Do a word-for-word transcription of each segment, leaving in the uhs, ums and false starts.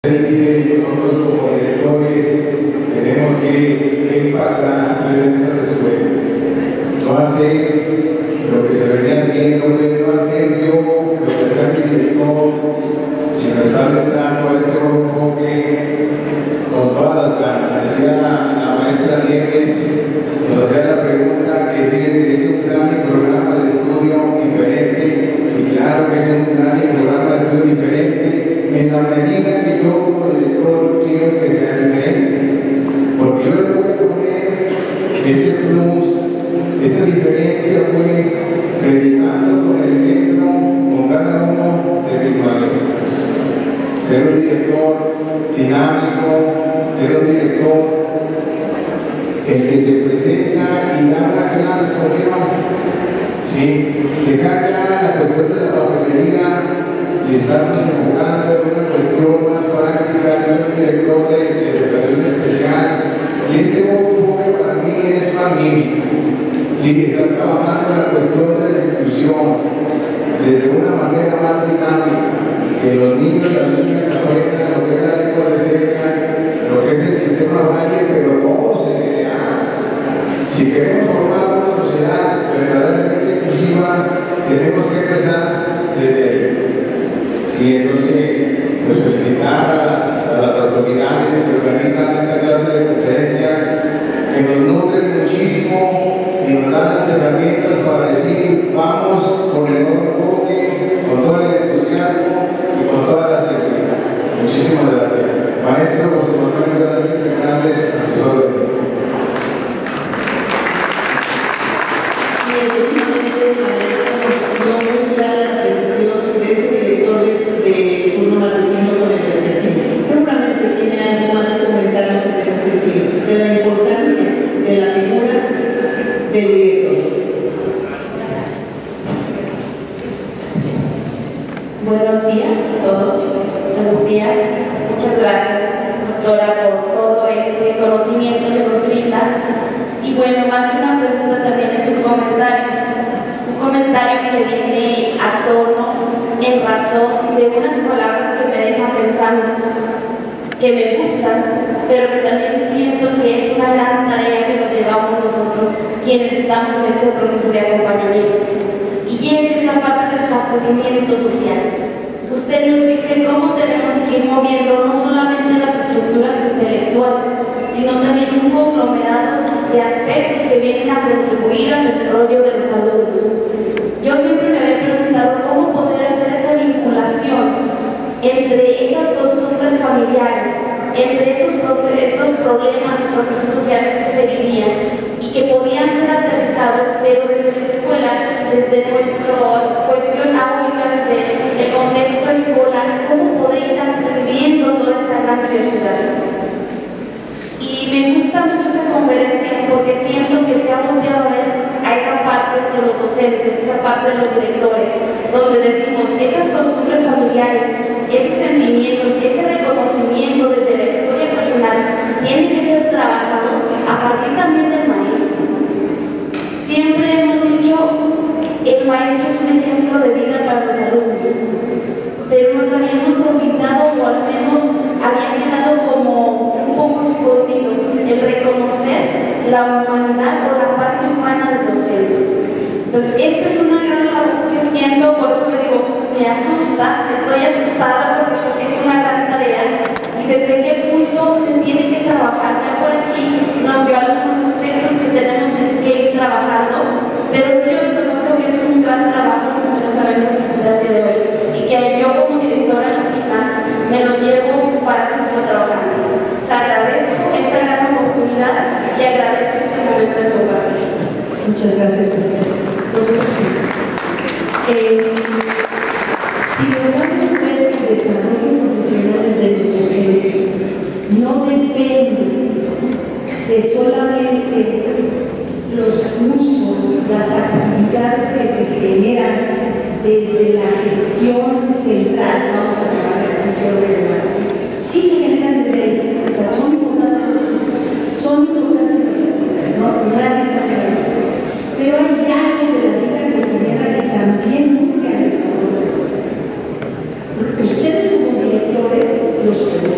Dice, nosotros como directores tenemos que impactar en esas escuelas, no hacer lo que se venía haciendo, pues, no hacer yo lo que sea mi director, sino estar entrando a este enfoque con todas las ganas. Decía la, la maestra Nieves, nos hacía la pregunta que si es un plan y programa de estudio diferente, y claro que es un plan y programa de estudio diferente en la medida que yo como director quiero que sea diferente, porque yo le voy a poner ese plus, esa diferencia, pues, predicando con el ejemplo con cada uno de mis maestros. Ser un director dinámico, ser un director el que se presenta y da una clase por sí, dejar ya la cuestión de la papelería y estarnos enfocando en una cuestión más práctica. Yo soy director de, de educación especial y este enfoque para mí es familia. Sí, estar trabajando la cuestión de la inclusión desde una manera más dinámica, que los niños y las niñas aprendan lo que es la lengua de señas, lo que es el sistema braille, pero todos en general. Si queremos formar una sociedad verdaderamente inclusiva, tenemos que empezar desde y entonces, pues, felicitar a las, a las autoridades que organizan esta clase de conferencias, que nos nutren muchísimo y nos dan las herramientas para decir, vamos con el nuevo enfoque, con todo el entusiasmo y con toda la seguridad. Muchísimas gracias. Maestro José Manuel, gracias grandes a sus órdenes. Buenos días a todos, buenos días, muchas gracias, doctora, por todo este conocimiento que nos brinda. Y bueno, más que una pregunta también es un comentario, un comentario que viene a tono en razón de unas palabras que me dejan pensando, que me gustan, pero que también siento que es una gran tarea que nos llevamos nosotros quienes estamos en este proceso de acompañamiento. Y es esa parte del sacudimiento social. Usted nos dice cómo tenemos que ir moviendo no solamente las estructuras intelectuales, sino también un conglomerado de aspectos que vienen a contribuir al desarrollo de los alumnos. Yo siempre me había preguntado cómo poder hacer esa vinculación entre esas costumbres familiares, entre esos, procesos, problemas y procesos sociales que se vivían y que podían ser aterrizados, pero desde la escuela, desde nuestra cuestión áulica, desde el contexto escolar, cómo poder ir atendiendo toda esta gran diversidad. Y me gusta mucho esta conferencia porque siento que se ha volteado a ver a esa parte de los docentes, esa parte de los directores, donde decimos esas costumbres familiares, esos sentimientos, ese reconocimiento desde la historia personal tiene que ser trabajado a partir también del maestro. Siempre hemos dicho, el maestro es un ejemplo de vida para los alumnos, pero nos habíamos olvidado, o al menos había quedado como un poco escondido el reconocer la humanidad o la parte humana del docente. Entonces, esta es una gran labor que siento, por eso digo, me asusta, estoy asustada porque creo que es una gran tarea y desde qué punto se tiene que trabajar. Ya por aquí nos dio algunos aspectos que tenemos que ir trabajando, pero sí yo reconozco que es un gran trabajo que estamos sabiendo que se trata de hoy y que yo como directora nacional me lo llevo para seguir trabajando. O sea, agradezco esta gran oportunidad y agradezco este momento de compartir. Muchas gracias a usted. Nosotros sí. Eh, si logramos ver el desarrollo profesional de los docentes, no depende de solamente los cursos, las actividades que se generan desde la gestión central, vamos a llamar así, yo lo veo así. Sí se generan desde ahí, o sea, son importantes los cursos, son importantes las actividades, no, nadie está pegando eso. Pero hay ya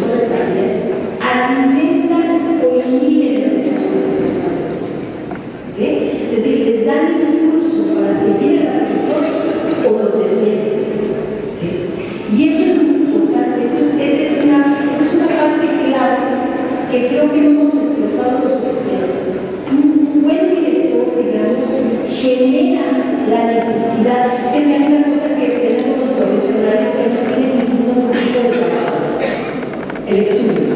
profesores también, alimentan o inhiben el desarrollo profesional. ¿Sí? Es decir, les dan impulso para seguir en la profesión o los detienen. ¿Sí? Y eso es muy importante, eso es, esa, es una, esa es una parte clave que creo que no hemos explotado lo suficiente. Un buen director, digamos, genera la necesidad, es una cosa que tenemos los profesionales que no tienen ningún otro tipo de trabajo, el estudio.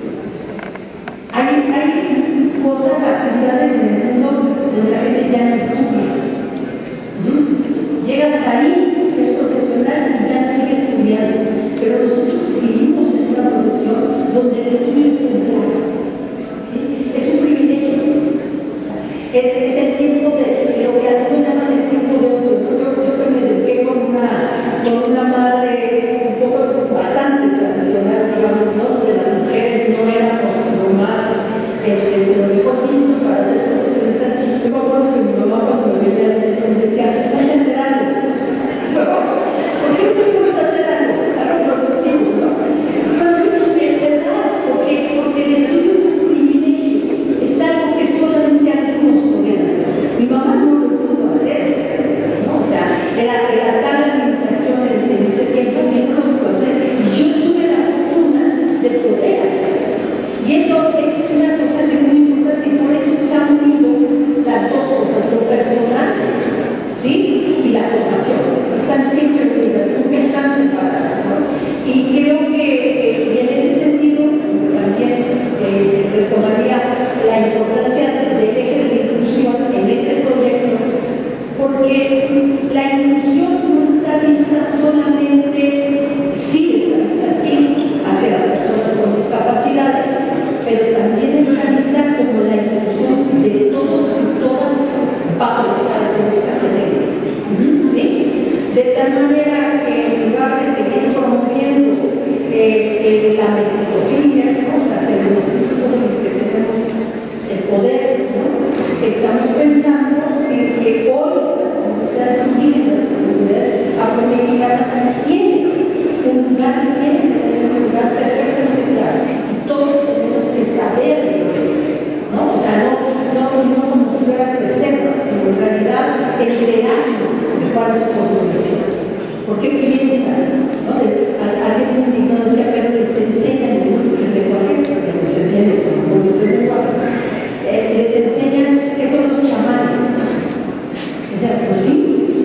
Hay, hay cosas, actividades en el mundo donde la gente ya no estudia. ¿Mm? Llegas ahí, eres profesional y ya no sigues estudiando, pero nosotros vivimos en una profesión donde el estudio es central. ¿Sí? Es un privilegio. Es, es el tiempo de lo que algunos llaman el tiempo de ocio. Yo, yo que me dediqué con una, con una madre un poco bastante tradicional, digamos, ¿no? Donde las mujeres no éramos lo más, este, lo mejor visto para ser profesionistas. Yo me acuerdo que mi mamá cuando me veía adentro me decía, voy a hacer algo. Pero, ¿por qué no puedes hacer algo? Algo productivo, ¿no? Bueno, es, es verdad, porque, porque el estudio es un privilegio, es algo que solamente algunos podían hacer. Mi mamá no lo pudo hacer, ¿no? O sea, era, era tal la limitación en, en ese tiempo que no lo pudo hacer. Y yo tuve la fortuna de poder hacerlo. Y eso, eso es una cosa que es muy importante y por eso está unido las dos cosas, lo personal, ¿sí? Y la formación. Están siempre unidas, nunca están separadas, ¿no? Y creo que, eh, y en ese sentido, también eh, retomaría la importancia del eje de la inclusión en este proyecto, porque la inclusión no está vista solamente, sí está vista así, hacia las personas con discapacidades, pero también está vista como la inclusión de todos y todas bajo las características que tengan. ¿Sí? De tal manera que en lugar de seguir promoviendo eh, eh, la mestizofilia, ¿no? O sea, que los mestizos son los que tenemos el poder, ¿no? Estamos pensando en que hoy las comunidades indígenas, las comunidades afromexicanas tienen un lugar y tienen que tener un lugar perfectamente claro. Y todos tenemos que saber eso, ¿no? O sea, no, no, no como si fueran reservas, sino en realidad enterarnos de cuál es su cosmovisión. ¿Por qué piensan? ¿No? De, alguien muy indignado decía, pero les enseñan el lenguaje, que no se entiende, son muy de lenguaje. Eh, les enseñan qué son los chamanes. O sea, pues sí.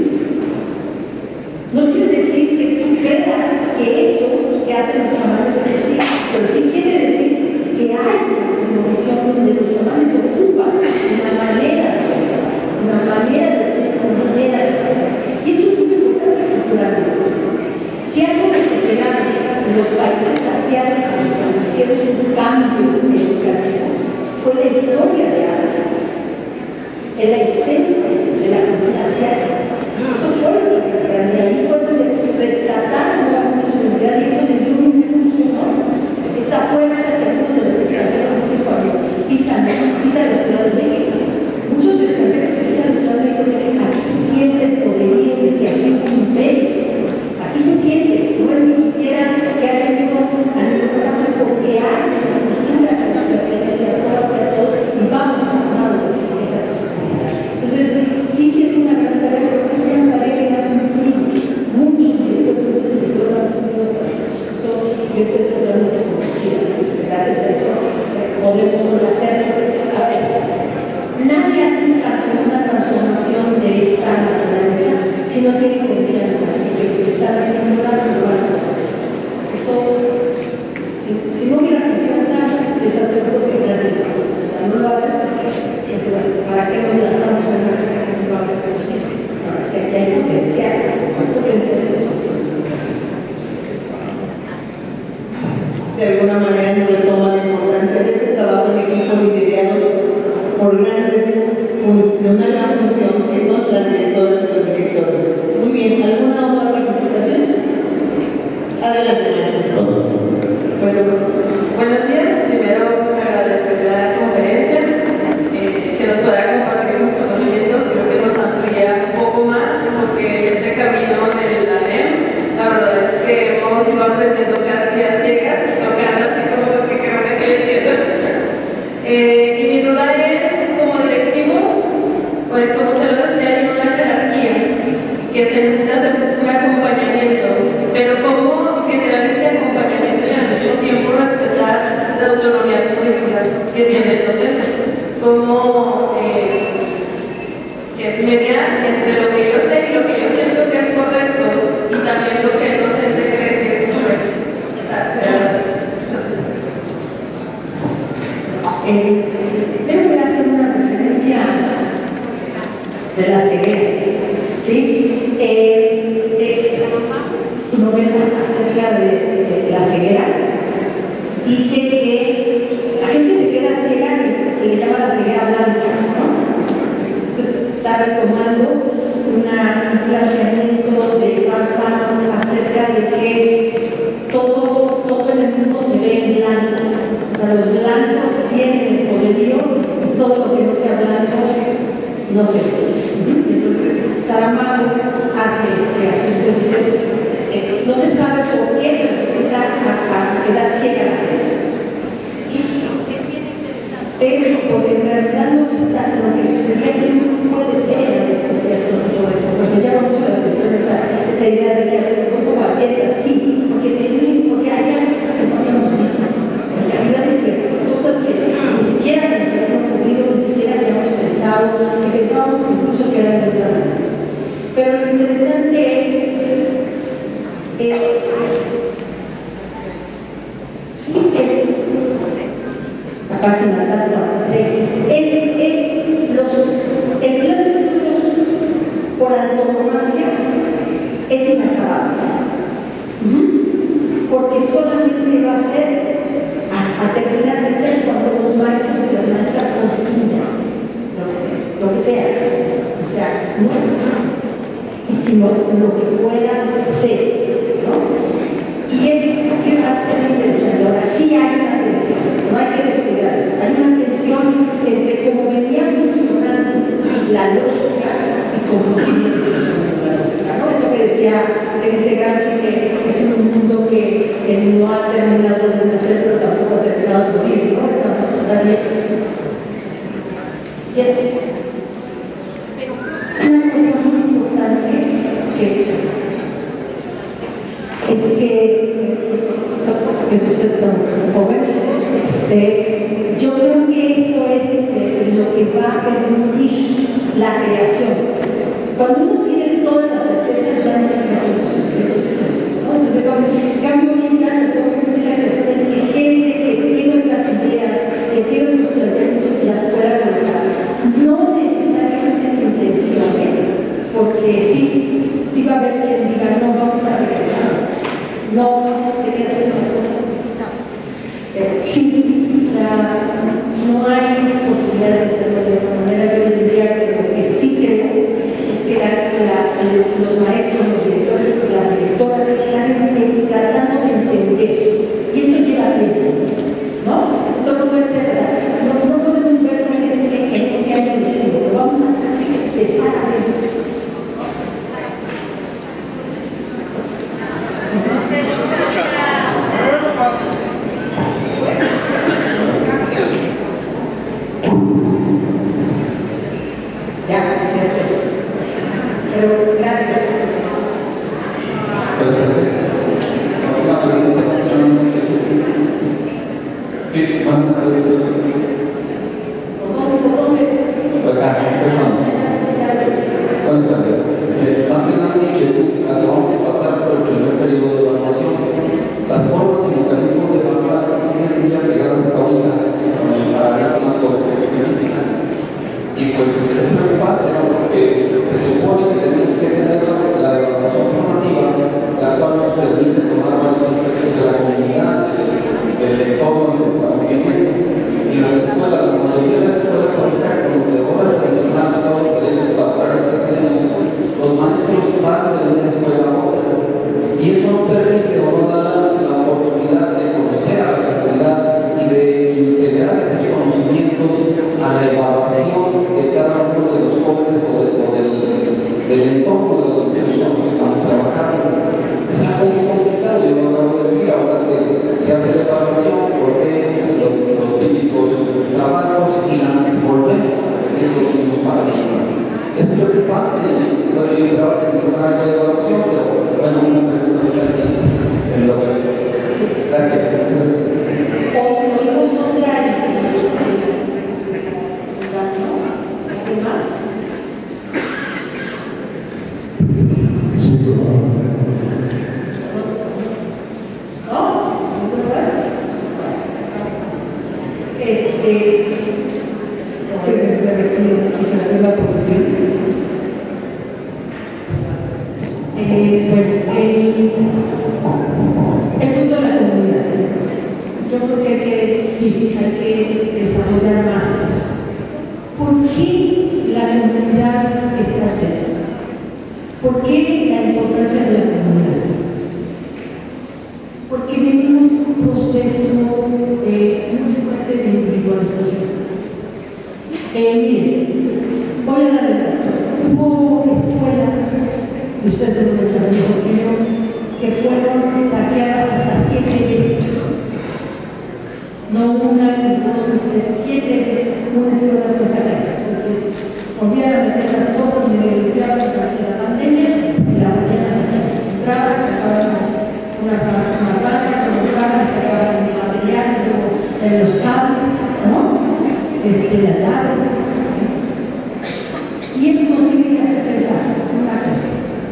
No quiere decir que tú creas que eso que hacen los chamanes es así, pero sí quiere decir que hay una visión donde los chamanes ocupan una manera de pensar, una manera de ser, una manera de pensar. Y eso es muy importante culturalmente. Si algo recuperable en los países asiáticos cuando hicieron un cambio educativo fue la historia de Asia, en la esencia de la cultura asiática. Eso fue lo que recuperable, y ahí fue donde rescataron la cultura y eso les dio un impulso, ¿no? Esta fuerza que algunos de los extranjeros dicen cuando pisan, pisan la Ciudad de México. Muchos extranjeros que pisan la Ciudad de México dicen, aquí se siente el poderío de que aquí hay un imperio. Aquí se siente, no es ni siquiera que ha venido a ningún lugar, es porque hay una cultura que nos pertenece a todas y a todos y vamos a tomar esa posibilidad. Entonces, sí, sí es una gran tarea, pero es una tarea que ha cumplido muchos directores, muchos directores han cumplido esta eso, yo estoy totalmente convencida, pues, gracias a eso eh, podemos hacerlo. A ver, nadie hace una transformación de esta naturaleza si no tiene confianza en que los que están haciendo la van a hacer. Esto, si, si no hubiera confianza, les aseguro que nadie lo hace. O sea, no lo hacen porque, pues, ¿para qué nos lanzamos en una cosa que no va a ser posible? No, es que aquí hay potencial, hay potencial de confianza. De alguna manera nos retoma la importancia de ese trabajo en equipo liderados por grandes, de una gran función que son las directoras y los directores. Muy bien, ¿alguna otra participación? Adelante, maestra. Bueno, buenos días. Primero, agradecer la conferencia, eh, que nos pueda compartir sus conocimientos. Creo que nos amplía un poco más, porque este camino del A N E M, la verdad es que hemos ido aprendiendo casi a ciegas, tocando Eh, pero voy a hacer una referencia de la ceguera, ¿sí? Eh, eh, novela acerca de, de la ceguera dice que la gente se queda ciega y se le llama la ceguera blanca, ¿no? Eso está retomando una, un planteamiento de Franz Fanon acerca de que todo, todo en el mundo se ve en blanco. O sea, los blancos tienen el poderío y todo lo que no sea blanco no se ve. Entonces, Saramago hace este asunto, dice, eh, no se sabe por qué, pero se empieza a, a quedar ciega la gente. Y es bien interesante, porque en realidad lo que, está, lo que sucedía es que uno puede ver a veces cierto tipo de cosas. Me llama mucho la atención esa, esa idea de que el cuerpo batieta, sí, porque, tenía, porque hay algo que no habíamos visto. En realidad es cierto, cosas que ni siquiera se nos habían ocurrido, ni siquiera habíamos pensado, que pensábamos incluso que eran verdad. Pero lo interesante es eh, dice la página tal cual, dice, es, es los, el plan de estudios por antonomasia es inacabable, ¿Mm? porque solamente va a ser a, a terminar de ser cuando los maestros y las maestras construyan lo que sea, lo que sea, o sea, no es nada, sino lo que pueda ser, ¿no? Y eso que va a ser interesante. Ahora sí hay una tensión, no hay que descuidar eso. Hay una tensión entre cómo venía funcionando la lógica y cómo venía funcionando la lógica, ¿no? Esto que decía, que dice Gramsci, que es un mundo que, que no ha terminado de nacer, pero tampoco ha terminado de morir, ¿no? Estamos todavía. Bien. Una cosa muy importante que es que, que es usted tan joven, este, yo creo que eso es eh, lo que va a permitir la creación. Cuando uno tiene todas las certezas, ya no hay creación, eso sucede, ¿no? Entonces, en cambio, lo que permite la creación es que gente que tiene las ideas, que tiene los planteamientos, las pueda colocar. No necesariamente se intencione, porque sí, sí va a haber quien diga, no, vamos a regresar. No, se quiere hacer las cosas. Eh, sí, o sea, no hay posibilidad de hacerlo de otra manera. Yo diría que lo que sí creo es que la, la, los maestros, los directores, las directoras están tratando de entender. Y esto lleva tiempo, ¿no? Esto no puede ser, o sea, no, no podemos verlo en este, en este año de tiempo. Vamos a empezar a ver. Ya, ya estoy. Pero gracias. Una pregunta. Sí, vamos a ver esto. ¿Por dónde? ¿Por dónde? Acá, empezamos. Buenas tardes. Eh, más que nada, mi inquietud, acabamos de pasar por el primer periodo de evaluación. Las formas y mecanismos de evaluar siguen ya pegadas hasta ahorita con el paradigma constructivista. Y pues es preocupante, ¿no? Porque se supone que tenemos que tener la evaluación formativa, la cual nos permite tomar varios aspectos de la comunidad, del entorno donde estamos viviendo. este, se me recibe quizás es la posición. Eh, bueno, el, el punto de la comunidad. Yo creo que hay que, sí, hay que desarrollar más eso. ¿Por qué la comunidad está cerca? ¿Por qué la importancia de la comunidad? Porque venimos de un proceso eh, muy fuerte de individualización. Eh, miren, voy a dar el dato. Hubo escuelas, y ustedes deben de saber mejor que yo, que fueron saqueadas hasta siete veces. No una, no dos, siete veces una escuela fue saqueada. Entonces, olvidaron de meter las cosas y me limpiaban durante la pandemia y la mañana saqueaban. Entraban, sacaban unas, unas, unas bancas, colocaban, sacaban el material, luego los cables, ¿no? Este, las llaves. Y eso nos tiene que hacer pensar una cosa.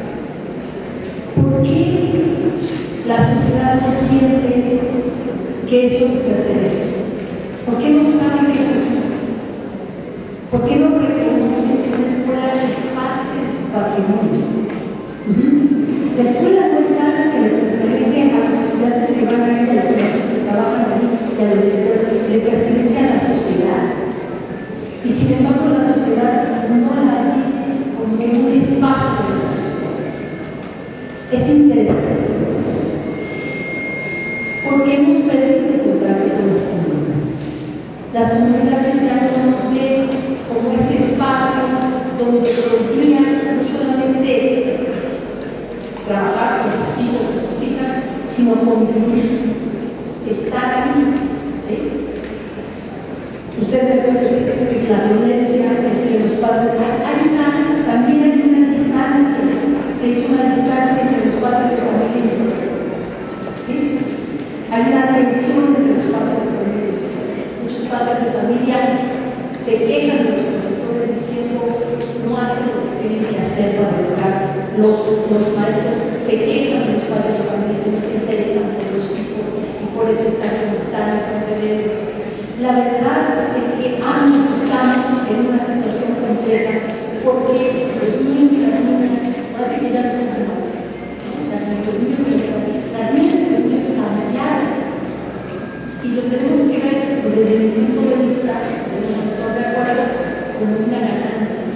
¿Por qué la sociedad no siente que eso les pertenece? ¿Por qué no saben que eso es? ¿Por qué no reconocen que una escuela es parte de su patrimonio? Uh-huh. La escuela no es algo que le pertenece a los estudiantes que van a ir, a los maestros que trabajan ahí, y a los directores, le pertenece a la sociedad. Y sin embargo, la sociedad no la ve como un espacio de la sociedad. Es interesante eso. Porque hemos perdido el contacto con las comunidades. Las comunidades ya no nos ven como ese espacio donde podrían no solamente trabajar con sus hijos y sus hijas, sino convivir, estar ahí. ¿Sí? Ustedes me pueden decir que es la violencia, es que los padres. Hay una, también hay una distancia, se hizo una distancia entre los padres de familia y la escuela. ¿Sí? Hay una tensión entre los padres de familia y la escuela. Muchos padres de familia se quejan de los profesores diciendo no hacen lo que tienen que hacer para educar. Los, los maestros se quejan de los padres de familia, se nos interesan por los hijos y por eso están como están, son rebeldes. La verdad es que ambos estamos en una situación compleja porque los niños y las niñas, así que ya no son hermanos, o sea, los niños y las niñas y los niños cambiaron y lo tenemos que ver desde mi punto de vista, no estoy de acuerdo, como una ganancia,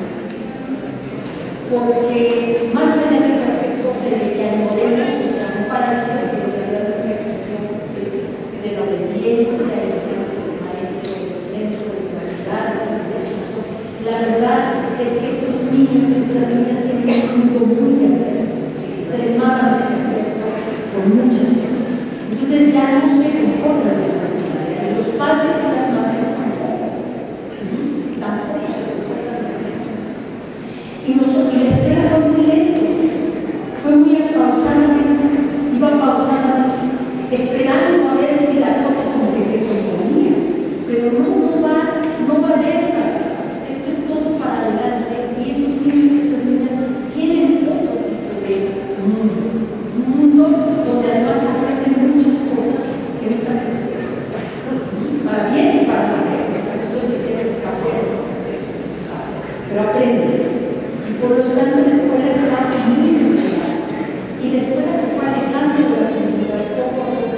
porque más allá de cualquier cosa de que añoremos nuestra comparación, que en realidad no existió de la obediencia, de la la verdad es que estos niños y estas niñas tienen un mundo muy abierto, extremadamente abierto, con muchas cosas. Entonces ya no se comportan de la misma manera. Los padres y las madres tampoco. Tampoco se comportan de la misma manera. Y, nosotros, y la escuela fue muy lento, fue muy pausadamente, iba pausadamente, esperando a ver si la cosa como que se componía. Pero no, no va, no va a haber. Para adelante, y esos niños y esas niñas tienen otro tipo de mundo, un mundo donde además aprenden muchas cosas que no están en la escuela, para bien y para mal, o sea, no estoy diciendo que está afuera, pero aprenden, y por lo tanto la escuela está muy emocionada, y la escuela se fue alejando de la comunidad poco a poco,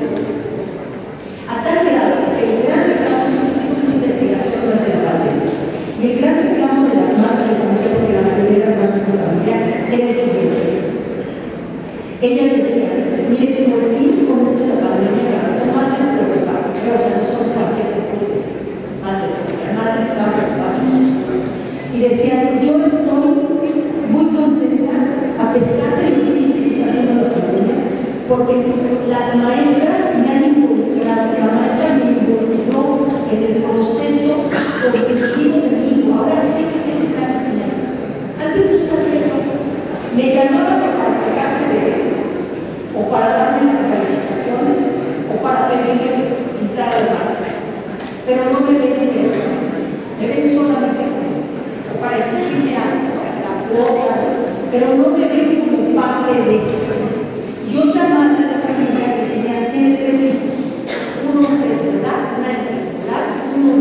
a tal grado que el gran reclamo, nosotros hicimos una investigación durante la pandemia. Y el gran reclamo de las madres de familia, porque la mayoría de las madres de familia, era el siguiente. Ellas decían, miren, por fin, con esto de la pandemia, son madres preocupadas, o sea, no son cualquier tipo de madres, las madres estaban preocupadas. Y decían, yo estoy muy contenta, a pesar de lo difícil que está haciendo la pandemia, porque las maestras me han involucrado, la maestra me involucró en el proceso cognitivo de mi hijo. Ahora sé que se le está enseñando. Antes no sabía yo. Me llamaban para quejarse de él, o para darme las calificaciones, o para pedirle que pintara las manos. Pero no me ven en el me ven solamente con eso, o para exigirme algo, la cuota, pero no me ven como parte de. Y otra madre de familia que tenía, tiene tres hijos, uno en preescolar, una en preescolar, uno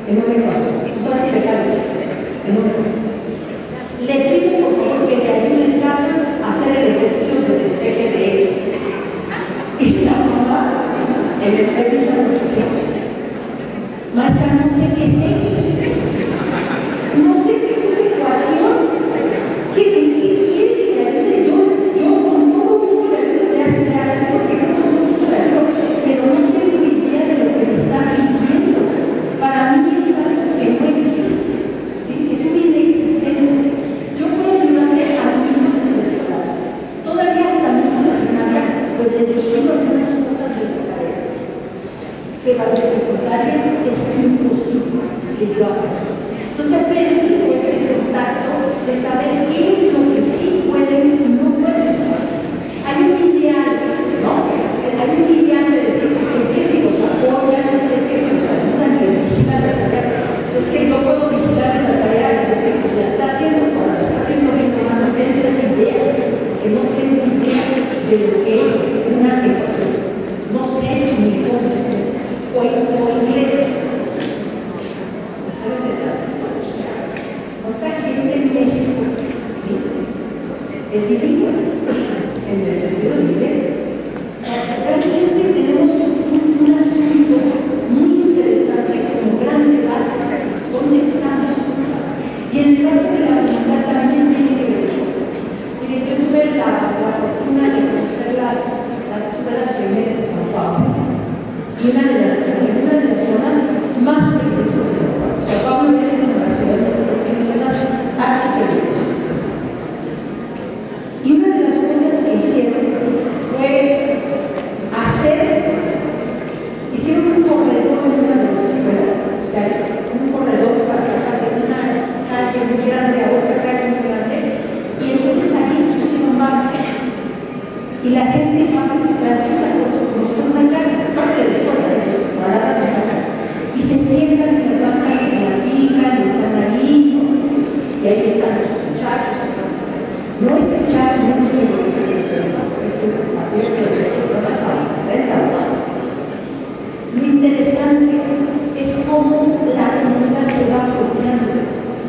en una ecuación. No sabes si le cabe en una ecuación. Le pido por favor que le ayude en casa a hacer el ejercicio de despeje de X. Y la mamá, el especialista de nutrición, maestra, no sé qué es X. No sé qué es una ecuación. ¿Qué quiere que le ayude? Yo, yo con todo gusto le ayudo, le hace, le hace, porque con todo gusto le ayudo, pero no tengo idea de lo que me está pidiendo. Para mí es algo que no existe, ¿sí? Es un inexistente. Yo puedo ayudarle a mí mismo en la escuela. Todavía hasta mi hija primaria, pues le dijeron algunas cosas de secundaria. Pero a la secundaria es imposible que yo haga. Entonces aprendí ese contacto de saber qué es lo que sí pueden y no pueden. Hay un ideal, ¿no? Hay un ideal de decir, es que si los apoyan, es que si los ayudan, les vigilan la tarea. Pues es que yo puedo vigilar la tarea y decir, pues la está haciendo, pues la está haciendo bien, no, no sé, no tengo idea, que no tengo idea de lo que es una ecuación. No sé ni cómo se dice, o, o inglés. ¿Cuánta gente en México, sí, es bilingüe en el sentido de inglés? O sea, realmente tenemos un, un asunto muy interesante como gran debate. ¿Dónde estamos? Y el debate de la comunidad también tiene que ver con eso. Mire, yo tuve la, la fortuna de conocer las, las escuelas primeras de San Pablo. Y una de las, una de las zonas más peligrosas de San Pablo. San Pablo es una ciudad de archipelagosas. Y una de las cosas que hicieron fue hacer, hicieron un corredor en una de las escuelas, o sea, un corredor para pasar de una calle muy grande a otra calle muy grande, y entonces ahí pusieron bancas. Y la gente va a la cosa como si fuera una calle, es parte de la escuela, y se sientan en las bancas y platican, y están ahí, y ahí están los muchachos. No es que sea mucho de lo que se menciona, es que es material que se está. Lo interesante es cómo la comunidad se va apropiando de las cosas.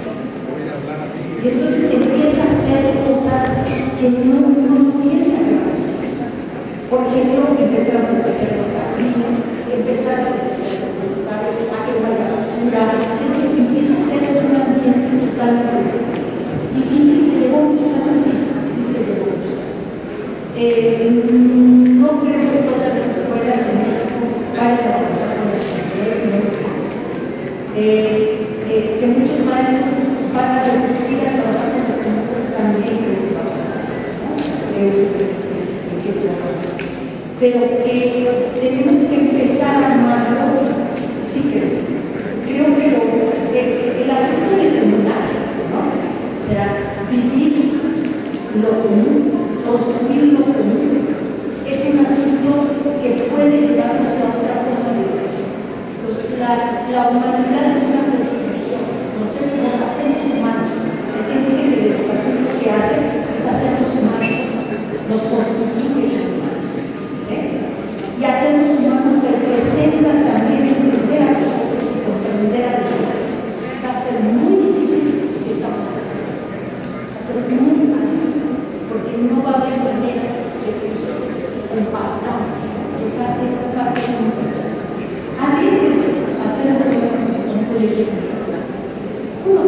Y entonces empieza a hacer cosas que no, no piensa que va a hacer. Por ejemplo, empezaron a proteger los jardines, empezaron a proteger los lugares, a que no haya basura, etcétera. Empieza a ser un ambiente totalmente difícil. Se llevó muchos años, sí, sí se llevó muchos años. Eh, no creo que todas las escuelas en México vayan a trabajar con los extranjeros, no lo creo. Eh, eh, que muchos maestros van a resistir a trabajar con los extranjeros también creo que va a pasar, ¿no? Eh, que eso va a pasar. Pero que tenemos que empezar a armarlo, sí creo. Creo que lo, eh, el asunto de terminar, ¿no? O sea, vivir lo común, construir lo común, es un asunto que puede llevarnos a otra forma de vida. La, la humanidad es una construcción, nos, nos hacemos humanos. ¿Quién dice que la educación lo que hace es hacernos humanos? Nos constituye humanos. ¿Eh? Y hacernos humanos representa también entender a los otros y comprender a los otros. Va a ser muy difícil si estamos aquí. Va a ser muy difícil porque no va a haber manera de que nosotros compartamos esa, esa parte de nuestra. Arriesguense a hacer las cosas con un colegio. Uno,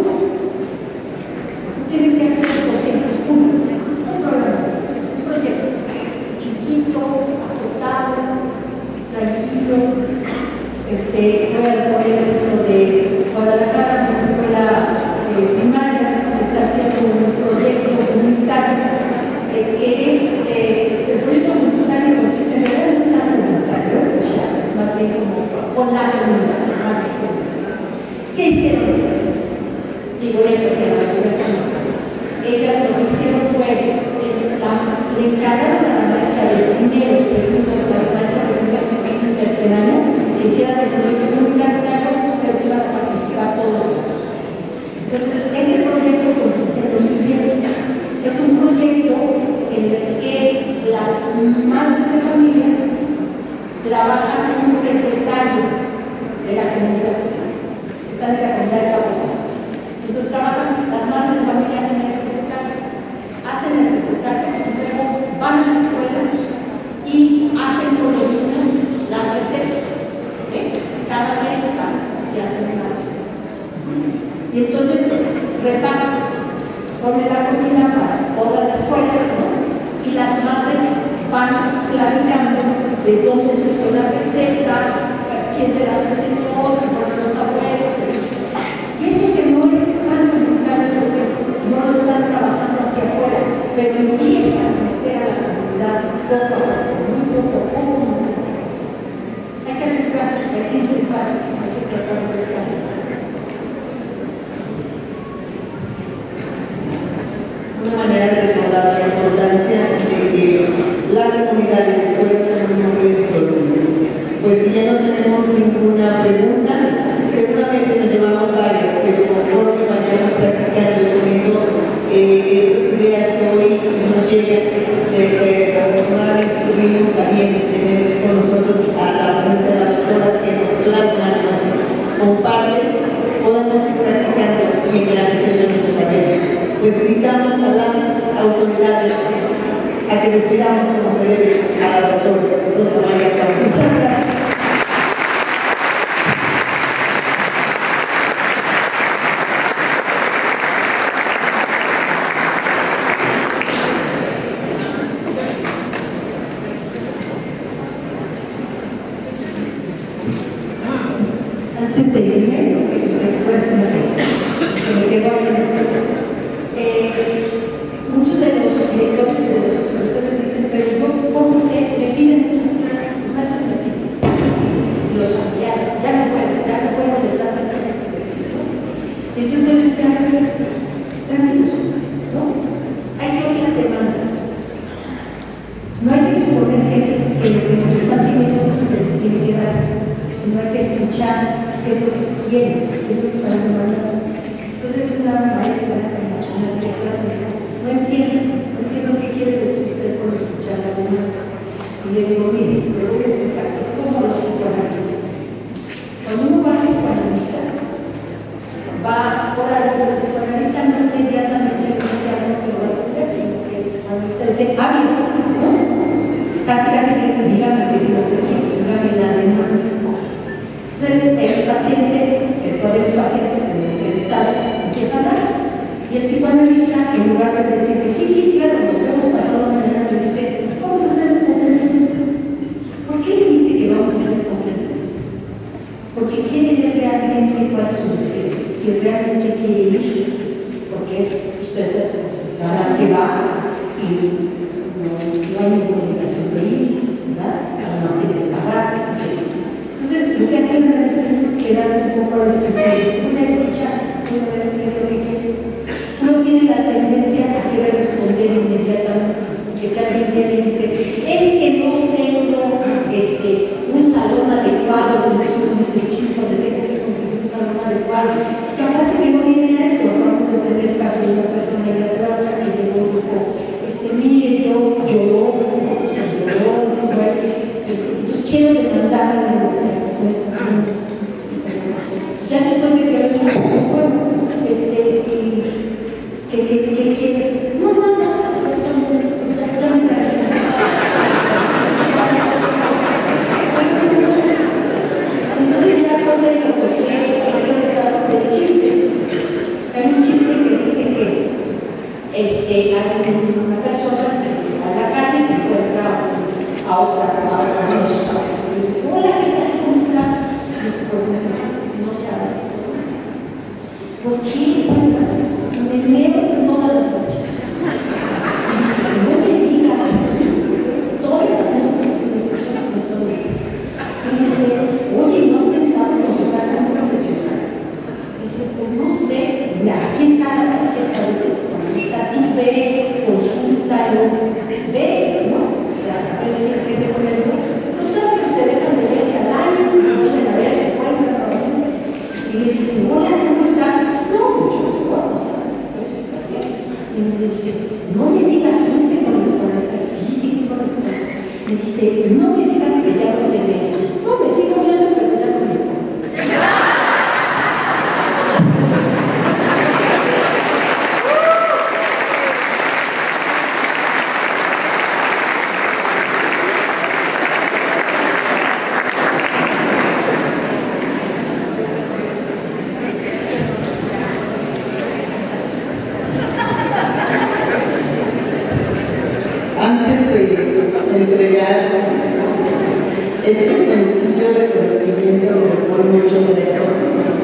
no tienen que hacer doscientos, uno, un programa, un proyecto chiquito, acotado, tranquilo. Este, voy a poner el ejemplo de Guadalajara, una escuela eh, primaria, que está haciendo un proyecto comunitario, eh, que es, eh, el proyecto comunitario consiste en realidad no está comunitario, más bien como con la comunidad, más que comunitario. ¿Qué hicieron ellas? Digo esto que las personas, ellas lo que hicieron fue, la, le encargaron a la maestra del primero, segundo, las maestras de primero, segundo y tercer año, que hicieran el proyecto comunitario, pero que iban a participar todos los demás. Entonces, este proyecto consiste en lo siguiente: es un proyecto en el que las madres de familia trabajan como un recetario de la comunidad. están en la comunidad de Zapopan. Entonces trabajan, las madres de familia hacen el recetaje, hacen el recetaje, luego van a la escuela y hacen con los niños las recetas. ¿Sí? Cada mes van y hacen una receta. Y entonces reparten, ponen la comida para toda la escuela, ¿no? Y las madres van platicando de dónde surgió la receta, quién se las enseñó, si fueron los abuelos. Y eso que no es tan complicado porque no lo están trabajando hacia afuera, pero empiezan a meter a la comunidad poco a poco, muy poco a poco. Hay que arriesgarse, hay que intentar, hay que tratar de tratar. Una manera de recordar la importancia de que la comunidad y la escuela son un nombre de solución. Pues si ya no tenemos ninguna pregunta, seguramente nos llevamos varias, pero conforme vayamos practicando y poniendo eh, estas ideas que hoy nos llegan, eh, afortunadamente tuvimos también tener con nosotros a la presencia de la doctora que nos plasma, nos comparte, podamos ir practicando y engrandeciendo nuestros saberes. Pues invitamos a las autoridades a que despidamos como se debe a la doctora Rosa María Campos. Muchas gracias. Antes de irme, pues una cosa, se me quedó ahí una cosa. Eh, muchos de los directores y de los profesores dicen, pero yo, ¿cómo sé? Me piden muchas cosas, los maestros me piden. Los familiares, ya no puedo, ya no puedo de tantas cosas que me piden, ¿no? Y entonces yo les decía, tranquilos, ¿no? Hay que oír la demanda. No hay que suponer que, que lo que nos están pidiendo se nos tiene que dar, sino hay que escuchar qué es lo que se quiere, qué es lo que se está demandando. Entonces una maestra, una directora, me dijo, no entiendo, no entiendo qué quiere decir usted por escuchar la demanda. Y le digo, mire, le voy a explicar, es como los psicoanalistas. Cuando uno va al psicoanalista, va por algo, el psicoanalista no inmediatamente le dice algo que lo va a entender, sino que el psicoanalista dice, ah, bien, ¿no? Casi, casi que dígame que si lo que dígame la demanda. Entonces, el paciente, el poder del paciente, el estado, empieza a hablar. Y el psicoanalista, en lugar de decir que sí, sí, claro, nos vemos pasado mañana, le dice, vamos a hacer completo esto. ¿Por qué le dice que vamos a hacer completo esto? Porque quiere ver realmente cuál es su deseo. Si realmente quiere ir, porque es, ustedes sabrán que va y no, no hay ninguna obligación de ir, ¿verdad? Además tiene que pagar, etc. Entonces, lo que hacen es quedarse un poco a escuchar, una escuchar, una ver qué es lo que quiere. Uno tiene la tendencia a querer responder inmediatamente, que si alguien viene y dice, es que no tengo este, un salón adecuado, un hechizo de tengo que conseguir un salón adecuado. Capaz de que no viene a eso, vamos a tener el caso de una persona en la trata que llegó y dijo, este, mire, yo lloró, se lloró, se fue, entonces quiero demandar a la universidad. Ya después de que lo bueno, este, que, que, que, que, no, no, no, ya me traje. Entonces ya acordé lo que del chiste. Hay un chiste que dice que este, hay una persona que a la calle se encuentra a otra, a otra persona. Y dice, hola, ¿qué tal? ¿Cómo está? Y dice, pues no sabes esto. ¿Por qué? Me meo todas las noches. Y dice, no me digas, todas las noches me estoy. Y dice, oye, ¿no has pensado en consultar a un profesional? Dice, pues no sé, mira, aquí está la tarjeta de este psicoanalista, tú ve, consúltalo, ve, ¿no? O sea, a ver si la gente pone el nombre. No sabe que se dejan de ver al año, no se la vea, se encuentra, y le dice, hola, ¿cómo estás? No, mucho mejor, no sabes, pero eso está bien. Y me dice, no me digas, fuiste con los psicoanalistas. Sí, sí, con los psicoanalistas. Me dice, no me digas que ya no te ves. No, me sigo viendo, pero ya no me importa. ese sencillo reconocimiento me pone mucho corazón.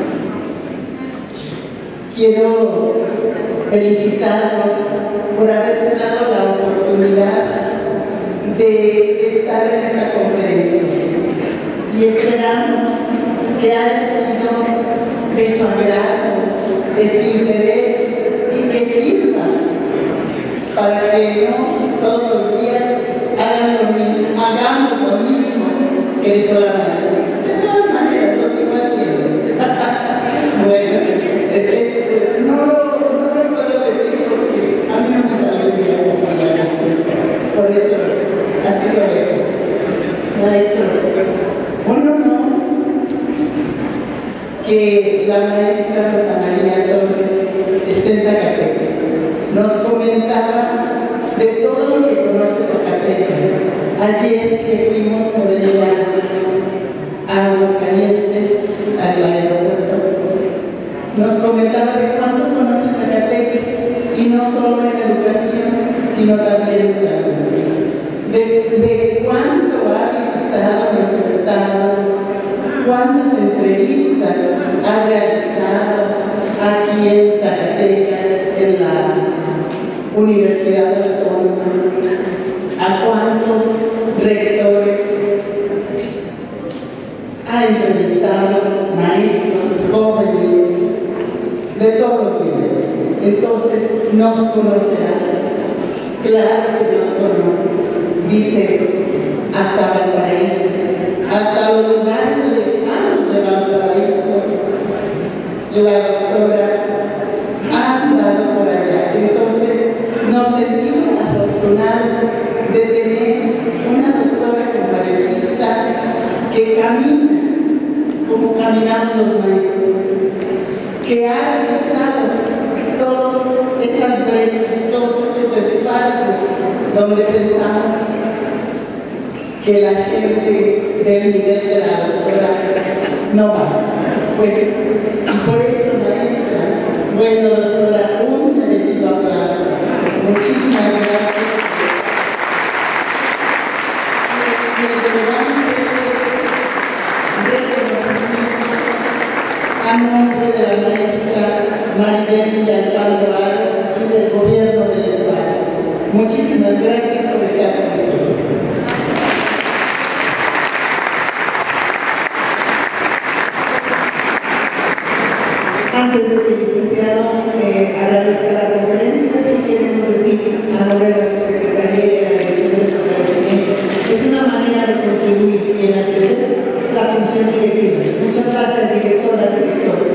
Quiero felicitarlos por haberse dado la oportunidad de estar en esta conferencia y esperamos que haya sido de su agrado, de su interés y que sirva para que no todos los días hagan lo mismo, hagamos lo mismo que dijo la maestra. De todas maneras, lo sigo haciendo. Bueno, este, no, no lo puedo decir porque a mí no me salió bien acompañar las cosas. Por eso, así lo dejo. Maestros, bueno, no, que la maestra Rosa María Torres esté en Zacatecas. Nos comentaba de todo lo que conoce Zacatecas. Ayer que fuimos por ella a Aguascalientes, al aeropuerto, nos comentaba de cuánto conoce Zacatecas, y no solo en educación, sino también en salud. De, de cuánto ha visitado nuestro estado, cuántas entrevistas ha realizado aquí en Zacatecas, en la Universidad Autónoma, a cuántos rectores ha entrevistado, maestros, jóvenes, de todos los niveles. Entonces nos conocerá, claro que nos conoce, dice, hasta Valparaíso, hasta los lugares lejanos de Valparaíso, la doctora ha andado por allá. Entonces nos sentimos afortunados de tener una doctora conferencista que camina como caminamos los maestros, que ha realizado todas esas brechas, todos esos espacios donde pensamos que la gente del nivel de la doctora no va. Pues por eso, maestra, bueno, doctora, un merecido aplauso. Muchísimas gracias. Y entregamos este reconocimiento a nombre de la maestra Maribel Villalpando Aro y del Gobierno del Estado. Muchísimas gracias por estar con nosotros. Antes de que el licenciado eh, agradezca la conferencia, sí queremos decir a nombre de la Subsecretaría y de la Dirección del Fortalecimiento, es una manera de contribuir y enaltecer la función directiva. Muchas gracias, directoras, directores.